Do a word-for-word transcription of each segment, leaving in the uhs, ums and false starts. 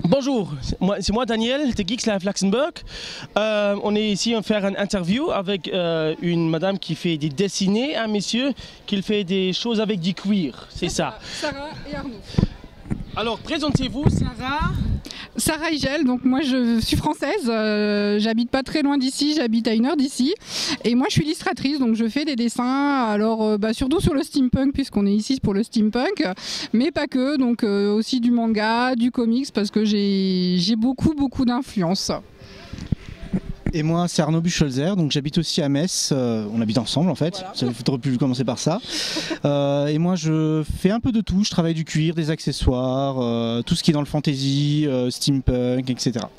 Bonjour, c'est moi, moi Daniel de Geeks Live Luxembourg. Euh, on est ici à faire une interview avec euh, une madame qui fait des dessinées, un monsieur qui fait des choses avec du cuir, c'est ça. Sarah et Arnaud. Alors présentez-vous Sarah. Sarah Igel, donc moi je suis française, euh, j'habite pas très loin d'ici, j'habite à une heure d'ici et moi je suis illustratrice, donc je fais des dessins, alors euh, bah, surtout sur le steampunk puisqu'on est ici pour le steampunk, mais pas que, donc euh, aussi du manga, du comics parce que j'ai beaucoup beaucoup d'influence. Et moi c'est Arnaud Bucholzer, donc j'habite aussi à Metz, euh, on habite ensemble en fait, voilà. Il faudrait plus commencer par ça. euh, et moi je fais un peu de tout, je travaille du cuir, des accessoires, euh, tout ce qui est dans le fantasy, euh, steampunk, et cetera.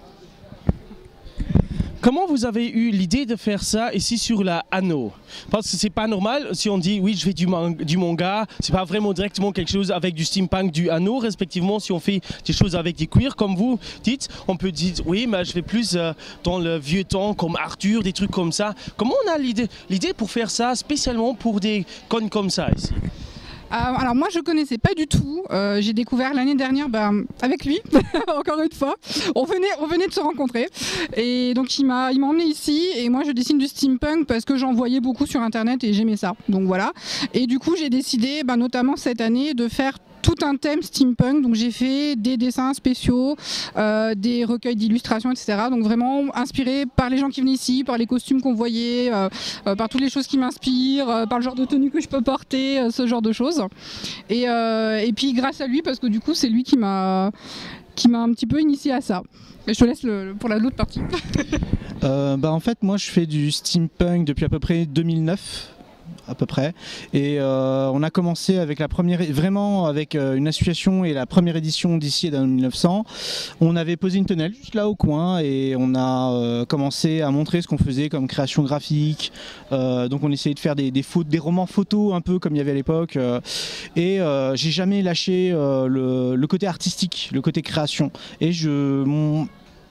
Comment vous avez eu l'idée de faire ça ici sur la Anneau? Parce que c'est pas normal si on dit oui je fais du, man du manga, c'est pas vraiment directement quelque chose avec du steampunk, du Anneau, respectivement si on fait des choses avec des cuirs comme vous dites, on peut dire oui mais je fais plus euh, dans le vieux temps comme Arthur, des trucs comme ça. Comment on a l'idée l'idée pour faire ça spécialement pour des cons comme ça ici? Euh, alors moi je connaissais pas du tout, euh, j'ai découvert l'année dernière bah, avec lui, encore une fois, on venait, on venait de se rencontrer et donc il m'a il m'a emmené ici et moi je dessine du steampunk parce que j'en voyais beaucoup sur internet et j'aimais ça, donc voilà. Et du coup j'ai décidé bah, notamment cette année de faire tout un thème steampunk, donc j'ai fait des dessins spéciaux, euh, des recueils d'illustrations, et cetera. Donc vraiment inspiré par les gens qui venaient ici, par les costumes qu'on voyait, euh, euh, par toutes les choses qui m'inspirent, euh, par le genre de tenue que je peux porter, euh, ce genre de choses. Et, euh, et puis grâce à lui, parce que du coup c'est lui qui m'a qui m'a un petit peu initié à ça. Et je te laisse le, pour l'autre partie. euh, bah en fait moi je fais du steampunk depuis à peu près deux mille neuf. À peu près, et euh, on a commencé avec la première, vraiment avec euh, une association et la première édition d'ici dans mille neuf cents. On avait posé une tonnelle juste là au coin et on a euh, commencé à montrer ce qu'on faisait comme création graphique. Euh, donc on essayait de faire des, des, fautes, des romans photos un peu comme il y avait à l'époque. Euh, et euh, j'ai jamais lâché euh, le, le côté artistique, le côté création. Et je mon,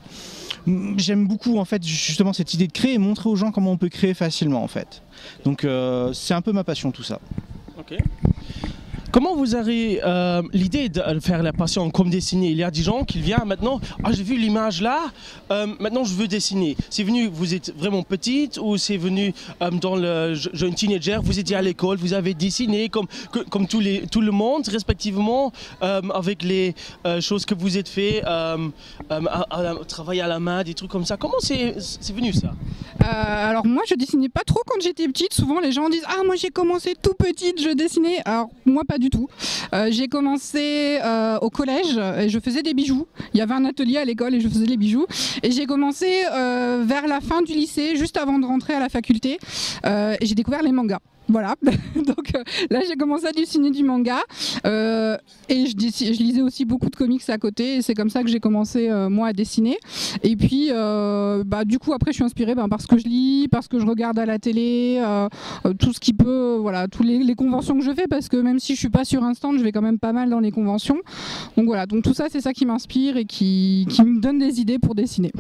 J'aime beaucoup en fait justement cette idée de créer et montrer aux gens comment on peut créer facilement en fait. Donc euh, c'est un peu ma passion tout ça. Okay. Comment vous avez euh, l'idée de faire la passion comme dessiner? Il y a des gens qui viennent maintenant, ah j'ai vu l'image là, euh, maintenant je veux dessiner. C'est venu, vous êtes vraiment petite ou c'est venu euh, dans le jeune teenager, vous étiez à l'école, vous avez dessiné comme, que, comme tous les, tout le monde respectivement euh, avec les euh, choses que vous êtes fait, euh, euh, à, à, travailler à la main, des trucs comme ça. Comment c'est venu ça? Euh, alors moi je dessinais pas trop quand j'étais petite, souvent les gens disent ah moi j'ai commencé tout petite, je dessinais, alors moi pas du tout. Euh, j'ai commencé euh, au collège et je faisais des bijoux, il y avait un atelier à l'école et je faisais des bijoux et j'ai commencé euh, vers la fin du lycée, juste avant de rentrer à la faculté euh, et j'ai découvert les mangas. Voilà, donc euh, là j'ai commencé à dessiner du manga euh, et je, je lisais aussi beaucoup de comics à côté et c'est comme ça que j'ai commencé euh, moi à dessiner. Et puis euh, bah, du coup après je suis inspirée bah, par ce que je lis, par ce que je regarde à la télé, euh, euh, tout ce qui peut, voilà, tous les, les conventions que je fais parce que même si je suis pas sur un stand, je vais quand même pas mal dans les conventions. Donc voilà, donc tout ça c'est ça qui m'inspire et qui, qui me donne des idées pour dessiner.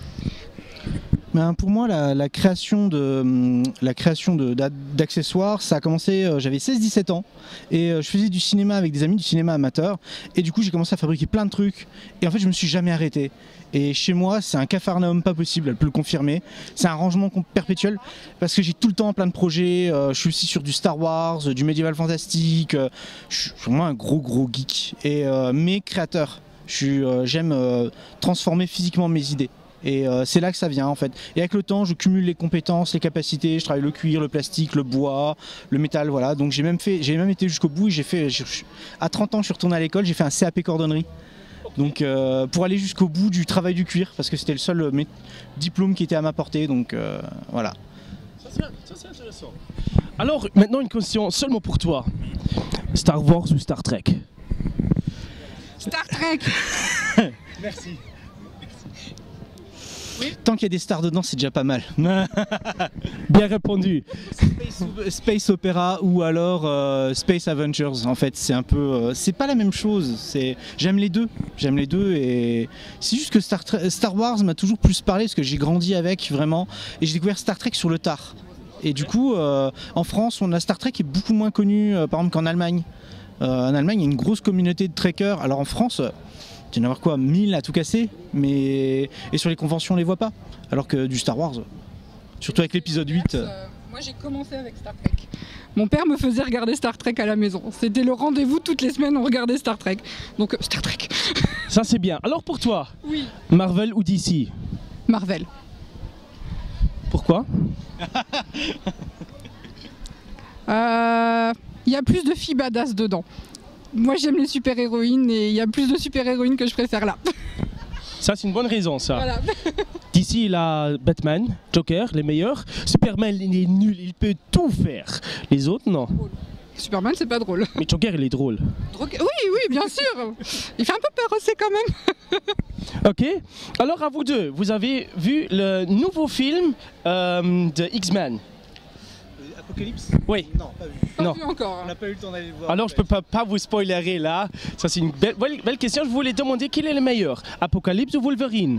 Ben pour moi, la, la création de la création d'accessoires, ça a commencé, euh, j'avais seize dix-sept ans et euh, je faisais du cinéma avec des amis, du cinéma amateur et du coup j'ai commencé à fabriquer plein de trucs et en fait je me suis jamais arrêté. Et chez moi c'est un capharnaüm pas possible, elle peut le confirmer, c'est un rangement perpétuel parce que j'ai tout le temps plein de projets, euh, je suis aussi sur du Star Wars, du médiéval fantastique, euh, je suis vraiment un gros gros geek et euh, mes créateurs, euh, j'aime euh, transformer physiquement mes idées. Et euh, c'est là que ça vient en fait. Et avec le temps, je cumule les compétences, les capacités. Je travaille le cuir, le plastique, le bois, le métal, voilà. Donc j'ai même fait, j'ai même été jusqu'au bout. Et j'ai fait, à trente ans, je suis retourné à l'école. J'ai fait un C A P cordonnerie. Donc euh, pour aller jusqu'au bout du travail du cuir, parce que c'était le seul euh, diplôme qui était à ma portée. Donc euh, voilà. Ça c'est intéressant. Alors maintenant une question seulement pour toi. Star Wars ou Star Trek? Star Trek. Merci. Oui. Tant qu'il y a des stars dedans, c'est déjà pas mal. Bien répondu. Space, Space Opera ou alors euh, Space Avengers. En fait, c'est un peu, euh, c'est pas la même chose. C'est, j'aime les deux, j'aime les deux et c'est juste que Star, Star Wars m'a toujours plus parlé parce que j'ai grandi avec vraiment et j'ai découvert Star Trek sur le tard. Et du coup, euh, en France, on a Star Trek qui est beaucoup moins connu, euh, par exemple qu'en Allemagne. Euh, en Allemagne, il y a une grosse communauté de trekkers. Alors en France. tu vas en avoir quoi, mille à tout casser, mais et sur les conventions on les voit pas. Alors que du Star Wars, surtout avec l'épisode huit. Euh, moi j'ai commencé avec Star Trek. Mon père me faisait regarder Star Trek à la maison. C'était le rendez-vous, toutes les semaines on regardait Star Trek. Donc euh, Star Trek. Ça c'est bien. Alors pour toi, Oui. Marvel ou D C? Marvel. Pourquoi? Il euh, y a plus de filles badass dedans. Moi j'aime les super-héroïnes et il y a plus de super-héroïnes que je préfère là. Ça c'est une bonne raison ça. Voilà. D C il a Batman, Joker, les meilleurs. Superman il est nul, il peut tout faire. Les autres non. Superman c'est pas drôle. Mais Joker il est drôle. Oui, oui, bien sûr. Il fait un peu peur aussi quand même. Ok. Alors à vous deux, vous avez vu le nouveau film euh, de X-Men? Apocalypse? Oui. Non, pas vu. Pas Non. vu encore. On n'a pas eu le temps d'aller le voir. Alors je peux pas, pas vous spoilerer là. Ça c'est une belle, belle, belle question. Je voulais demander quel est le meilleur, Apocalypse ou Wolverine?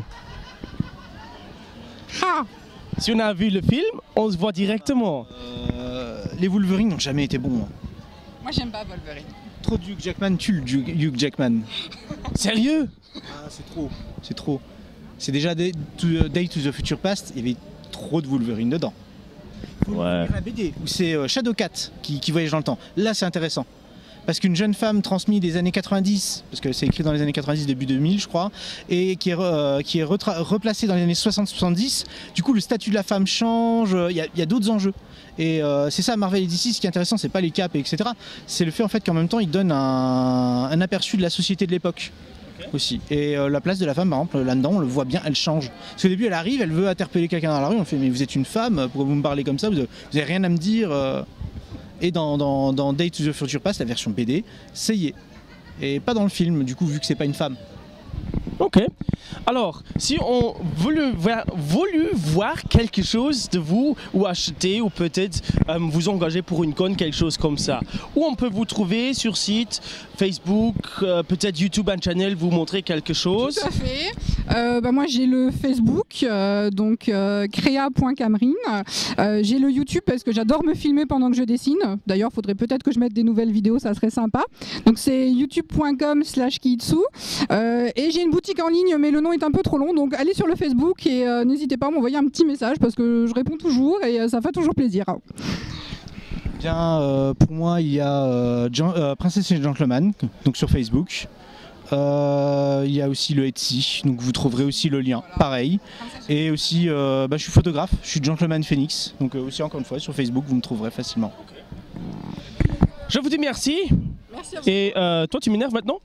Ah. Si on a vu le film, on se voit directement. Euh, les Wolverines n'ont jamais été bons. Moi j'aime pas Wolverine. Trop de Hugh Jackman tue le Hugh Jackman. Sérieux? Ah, c'est trop. C'est trop. C'est déjà Day to, Day to the Future Past, il y avait trop de Wolverine dedans. Ouais. La B D où c'est euh, Shadowcat qui, qui voyage dans le temps. Là c'est intéressant. Parce qu'une jeune femme transmise des années quatre-vingt-dix, parce que c'est écrit dans les années quatre-vingt-dix, début deux mille je crois, et qui est, euh, qui est replacée dans les années soixante soixante-dix, du coup le statut de la femme change, il y a, y a d'autres enjeux. Et euh, c'est ça Marvel et D C, ce qui est intéressant, c'est pas les caps, et cetera. C'est le fait en fait qu'en même temps ils donnent un, un aperçu de la société de l'époque. Okay. Aussi. Et euh, la place de la femme, par exemple, là-dedans, on le voit bien, elle change. Parce qu'au début, elle arrive, elle veut interpeller quelqu'un dans la rue, on fait mais vous êtes une femme, pourquoi vous me parlez comme ça, vous n'avez rien à me dire euh... Et dans, dans, dans Day to the Future Past, la version B D, c'est y est. Et pas dans le film, du coup, vu que c'est pas une femme. Ok. Alors, si on voulu voir, voulu voir quelque chose de vous, ou acheter, ou peut-être euh, vous engager pour une conne, quelque chose comme ça, où on peut vous trouver sur site, Facebook, euh, peut-être YouTube, un channel, vous montrer quelque chose? Tout à fait. Euh, bah moi j'ai le Facebook, euh, donc euh, créa point camerine. Euh, j'ai le YouTube parce que j'adore me filmer pendant que je dessine. D'ailleurs, il faudrait peut-être que je mette des nouvelles vidéos, ça serait sympa. Donc c'est youtube point com slash kiitsu. Euh, et j'ai une boutique en ligne, mais le nom est un peu trop long, donc allez sur le Facebook et euh, n'hésitez pas à m'envoyer un petit message parce que je réponds toujours et euh, ça fait toujours plaisir. Bien, euh, pour moi, il y a euh, euh, Princess et Gentleman, donc sur Facebook. Euh, il y a aussi le Etsy, donc vous trouverez aussi le lien, voilà. Pareil. Et aussi, euh, bah, je suis photographe, je suis Gentleman Phoenix, donc euh, aussi encore une fois sur Facebook, vous me trouverez facilement. Okay. Je vous dis merci. Merci à vous. Et euh, toi, tu m'énerves maintenant?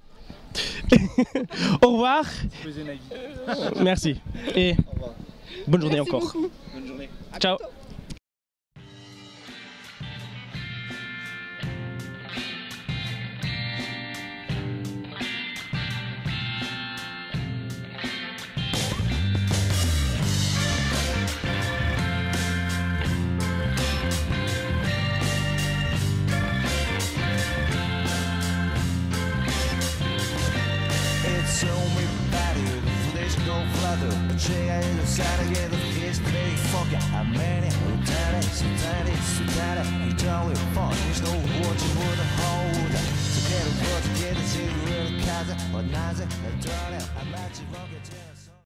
Au revoir. Merci. Et bonne journée Merci encore. Beaucoup. Bonne journée. Ciao. Cheia 살아계도 his big fuck I'm many 우타래 수타래 수타래 이정의 뻔히도 오지보다 hold So get a budget get a cigarette 가자 원하자 날 떠나 I'm at your rocket